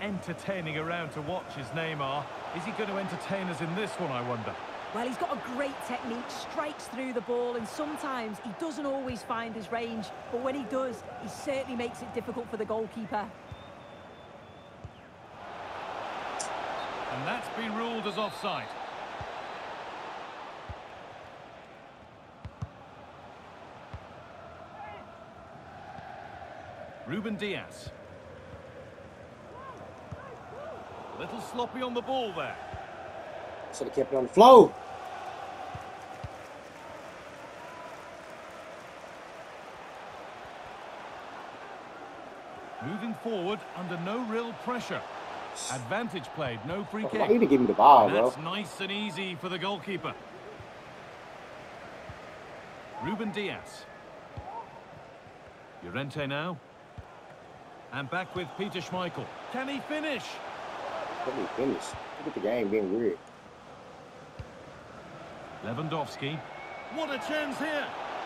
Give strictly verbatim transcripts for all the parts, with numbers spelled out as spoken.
entertaining around to watch, is Neymar. Is he going to entertain us in this one, I wonder? Well, he's got a great technique, strikes through the ball, and sometimes he doesn't always find his range. But when he does, he certainly makes it difficult for the goalkeeper. And that's been ruled as offside. Ruben Dias. A little sloppy on the ball there. Should have kept it on the flow. Moving forward under no real pressure. Advantage played, no free kick. Why you didn't give me the ball, bro? That's nice and easy for the goalkeeper. Ruben Dias. Llorente now. And back with Peter Schmeichel. Can he finish? Can he finish? Look at the game being weird. Lewandowski. What a chance here.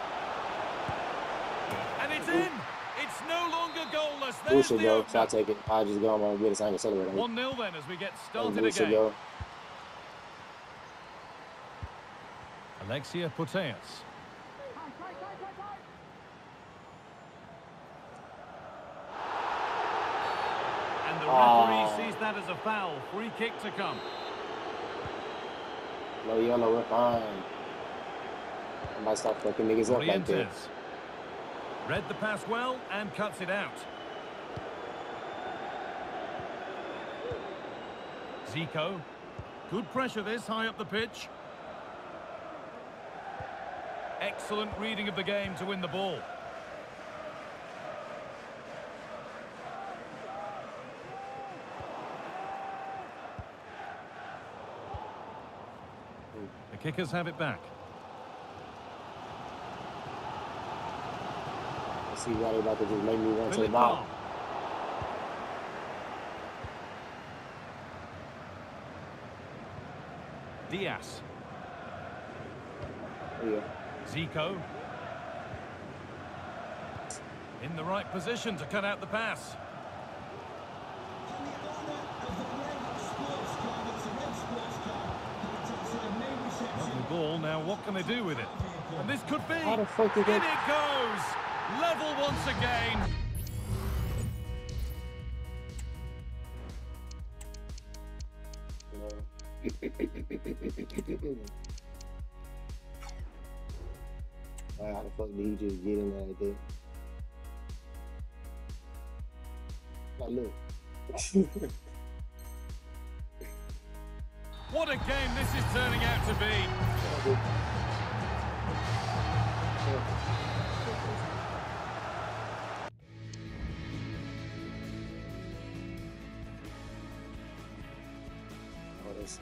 And it's in. It's no longer goalless. There's Bullshit, the bro. opener. So I take it. I just go on my way to sign accelerator. one nil then as we get started Bullshit, again. bro. Alexia Putellas. And the referee Oh. sees that as a foul. Free kick to come. No yellow, we're fine. I might start fucking niggas up like that. Orientes. Read the pass well and cuts it out. Zico. Good pressure this, high up the pitch. Excellent reading of the game to win the ball. The kickers have it back. I see why they about to just make me run to the Philip ball. Lahm. Diaz. Yeah. Zico. In the right position to cut out the pass. Lovely ball. Now what can they do with it? And this could be. How the fuck did In they... it goes. Level once again. Like, how the fuck did he just get in there like that? Like, look. What a game this is turning out to be. Oh, that's,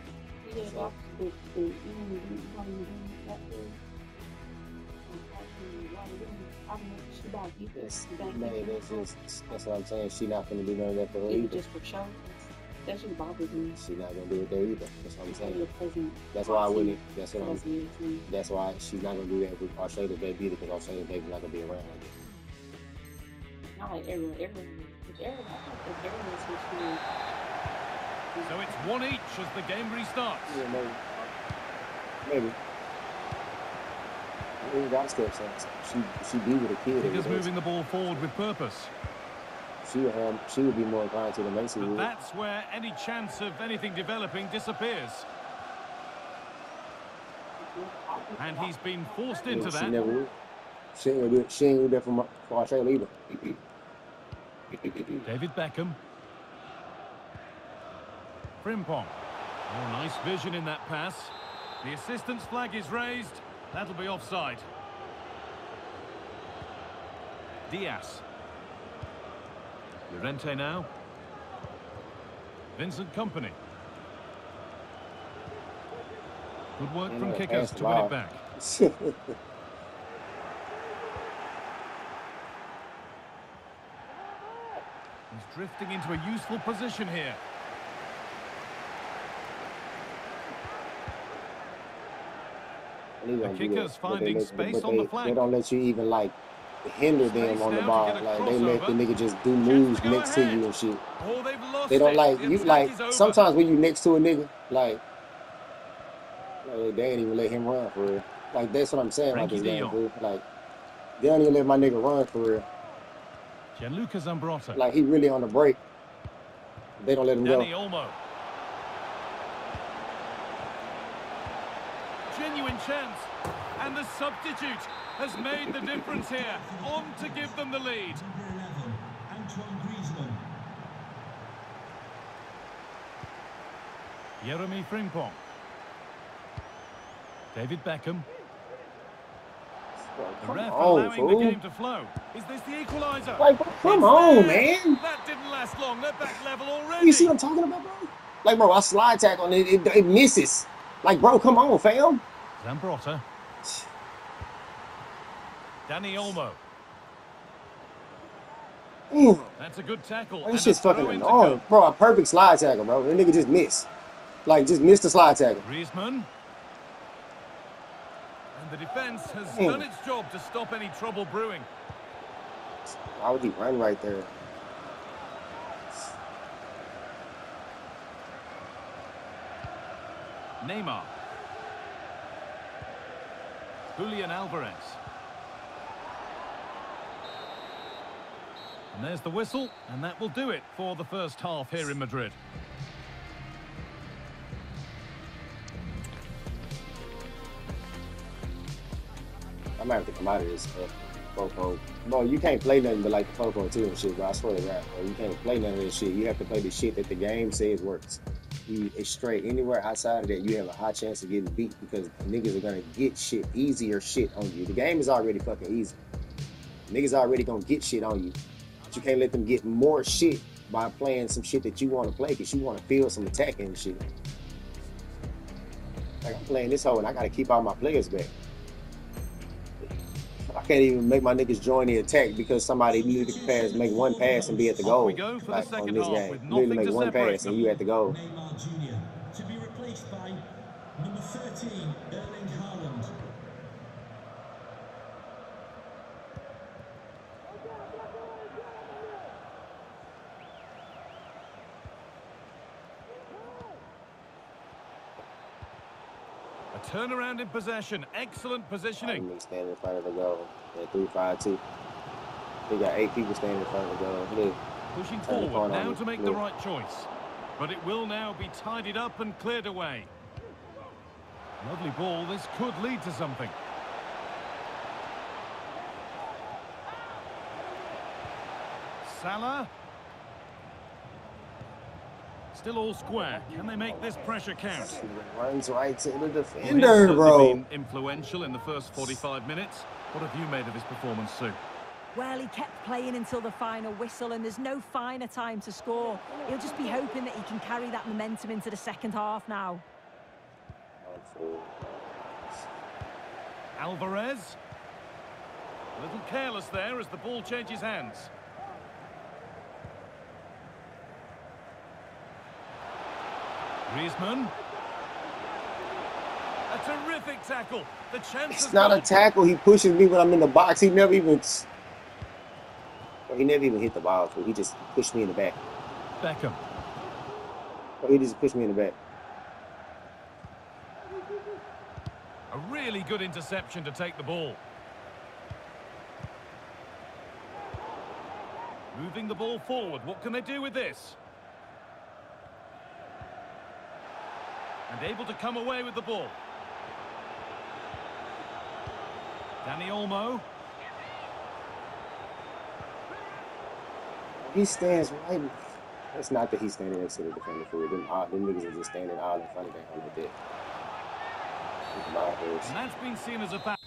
that's, man, that's just, that's what I'm saying. She not gonna do none of that for her Even either. just for show. That just bothers me. She not gonna do it there either. That's what I'm saying. Your cousin. That's why I wouldn't. That's what I'm. Cousin is me. That's why she's not gonna do that with Arshada's baby either, because Arshada's baby's not gonna be around like that. Not like everyone. Everyone. If everyone. I think if everyone switched to. So it's one each as the game restarts. Yeah, maybe. Maybe. We got steps up. She she be with a kid. Kickers moving the ball forward with purpose. She would have. She would be more inclined to the Macy But would. that's where any chance of anything developing disappears. And he's been forced into She that. never would. She ain't gonna do it. She ain't gonna do that for, my, for Arshada either. David Beckham. Frimpong. Oh, nice vision in that pass. The assistant's flag is raised. That'll be offside. Diaz. Llorente now. Vincent Kompany. Good work Yeah, from no, kickers that's to win it wild. back. He's drifting into a useful position here. The kickers finding space on the flank. They don't let you even like hinder them Space on the now to ball. get a Like they let the crossover. nigga just do Chance moves to go next to ahead. you and shit. Oh, they've lost They don't it. like The you. attack Like is over. sometimes when you next to a nigga, like, like they ain't even let him run for real. Like that's what I'm saying about Frankie this de game, Jong. fool. Like they don't even let my nigga run for real. Gianluca Zambrotta. Like he really on the break. They don't let him go. Dani Olmo. Genuine chance. And the substitute has made the difference here. On to give them the lead. Jeremy Frimpong. David Beckham. Bro, The come ref on, allowing the fool. game to flow. Is this the equaliser? Like, bro, come It's on, there. man. That didn't last long. They're back level already. You see what I'm talking about, bro? Like, bro, I slide tackle and it, it, it misses. Like, bro, come on, fam. Zambrotta. Dani Olmo. Damn. That's a good tackle. Bro, And this a shit's fucking throw in to annoying. come. Bro, a perfect slide tackle, bro. The nigga just missed. Like, just missed the slide tackle. Griezmann. And the defence has Damn. done its job to stop any trouble brewing. Why would he run right there? Neymar. Julian Alvarez. And there's the whistle, and that will do it for the first half here in Madrid. I might have to come out of this uh, Fofo. Bro, you can't play nothing but like the Fofo two and shit, bro. I swear to God, bro. You can't play none of this shit. You have to play the shit that the game says works. You, it's straight. Anywhere outside of that, you have a high chance of getting beat because niggas are gonna get shit, easier shit on you. The game is already fucking easy. Niggas already gonna get shit on you. But you can't let them get more shit by playing some shit that you want to play because you want to feel some attacking and shit. Like I'm playing this hoe and I gotta keep all my players back. I can't even make my niggas join the attack because somebody needed to pass, make one pass and be at the Off goal. we go for the Like on second this half game, with literally nothing make to one separate pass and them. you at the goal. Neymar Junior to be replaced by number thirteen, Erling Haaland. A turnaround in possession. Excellent positioning. Me standing in front of the goal. Yeah, three five two. They got eight people standing in front of the goal. Look. Pushing Turn the forward corner on now me. to make Look. the right choice. But it will now be tidied up and cleared away. Lovely ball. This could lead to something. Salah. Still all square. Can they make this pressure count? Runs right to the Well, he's defender, certainly bro. been influential in the first forty-five minutes. What have you made of his performance, Sue? Well, he kept playing until the final whistle, and there's no finer time to score. He'll just be hoping that he can carry that momentum into the second half now. Alvarez. A little careless there as the ball changes hands. Griezmann. A terrific tackle. The chance It's has not a gone. tackle. He pushes me when I'm in the box. He never even. Bro, he never even hit the ball. Bro. He just pushed me in the back. Beckham. Bro, he just pushed me in the back. A really good interception to take the ball. Moving the ball forward. What can they do with this? And able to come away with the ball. Dani Olmo. He stands right. It's not that he's standing next to the defender for it. Them, all, them niggas are just standing all in front of that like that. With my horse. And that's been seen as a foul.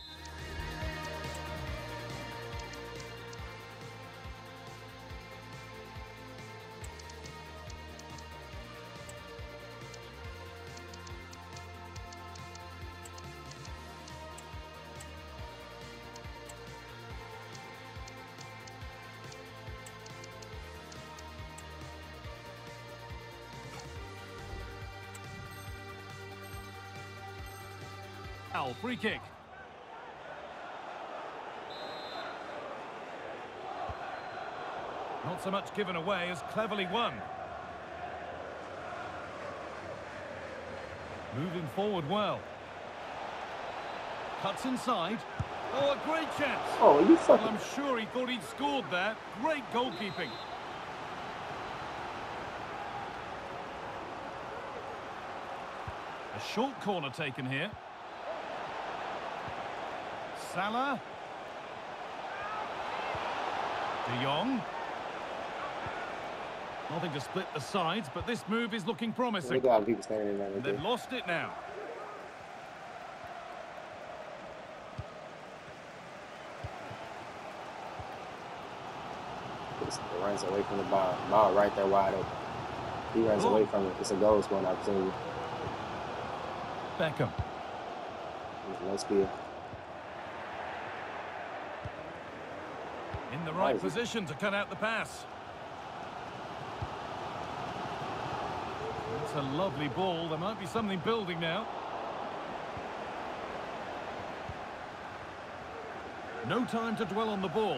Free kick. Not so much given away as cleverly won. Moving forward well. Cuts inside. Oh, a great chance. Oh, you Well, fucking. I'm sure he thought he'd scored there. Great goalkeeping. A short corner taken here. Salah. De Jong. Nothing to split the sides, but this move is looking promising. Look at all the people standing in there. Right They've there. lost it now. Just runs away from the ball. Ball right there wide open. He runs Oh. away from it. It's a goal scoring opportunity. Beckham. There's no speed. In the right Nice. position to cut out the pass. It's a lovely ball. There might be something building now. No time to dwell on the ball.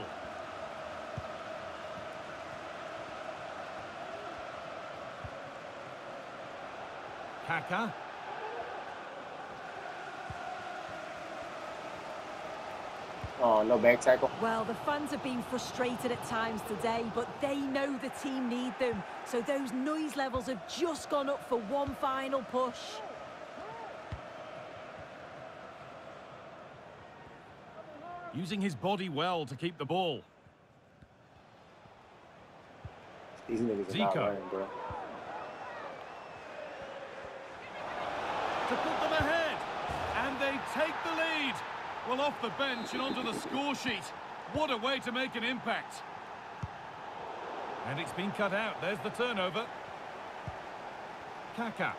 Kaka. Oh, no back tackle. Well, the fans have been frustrated at times today, but they know the team need them. So those noise levels have just gone up for one final push. Using his body well to keep the ball. These niggas are not Zico. running, bro. To put them ahead. And they take the lead. Well, off the bench and onto the score sheet. What a way to make an impact. And it's been cut out. There's the turnover. Kaka.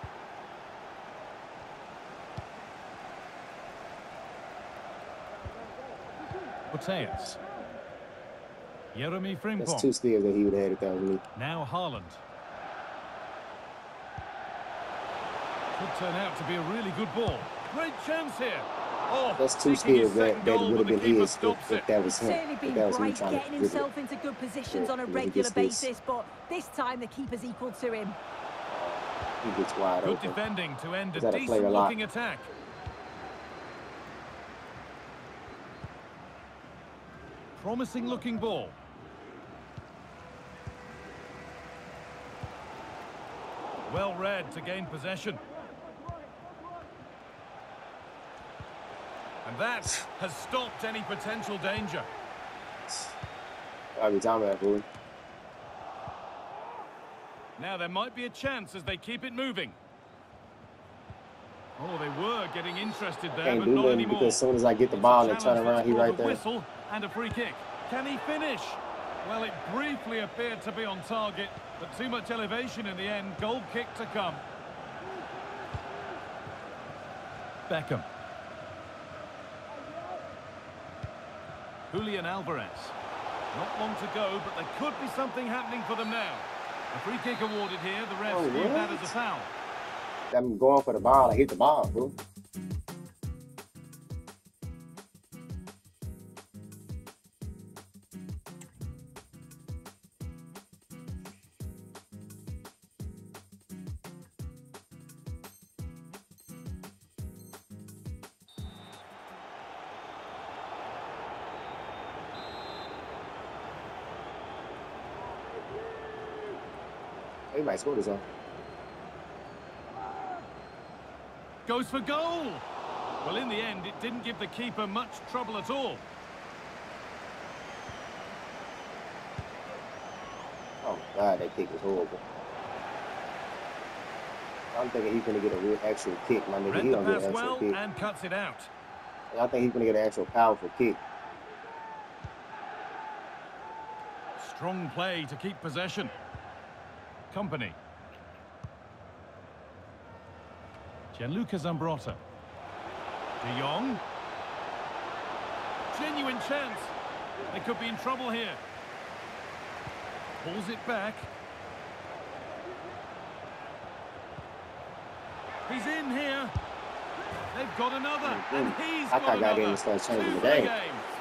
Mateus. Jeremy That's two Frimpong. steals that he would have had if that was me. Now Haaland. Could turn out to be a really good ball. Great chance here. Oh, That's two seeking his steals that, second that goal, would have but the been keeper his if, stops if it. that was He's him. certainly If been that was him bright, trying getting to dribble it. himself into good positions Yeah, on a he regular gets this. basis, but this time the keeper's equal to him. He gets wide Good open. defending to end a He's had to play a lot. decent-looking attack. Promising-looking ball. Well read to gain possession. And that has stopped any potential danger. I'll be talking about that, fool. Now there might be a chance as they keep it moving. Oh, they were getting interested there, Can't but do not nothing anymore. because as soon as I get the It's a ball and turn challenge around, that's he brought right a there. Whistle and a free kick. Can he finish? Well, it briefly appeared to be on target, but too much elevation in the end. Goal kick to come. Beckham. Julian Alvarez. Not long to go, but there could be something happening for them now. A free kick awarded here. The refs Oh, viewed that what? as a foul. I'm going for the ball. I hit the ball, bro. They might score this one. Goes for goal. Well, in the end, it didn't give the keeper much trouble at all. Oh my God, that kick was horrible. I'm thinking he's gonna get a real actual kick, my nigga. Read He the gonna pass get an actual well kick. and cuts it out. I think he's gonna get an actual powerful kick. Strong play to keep possession. Company. Gianluca Zambrotta. De Jong. Genuine chance. They could be in trouble here. Pulls it back. He's in here. They've got another, and he's I got thought I got in another. and started changing Two the for the game. game.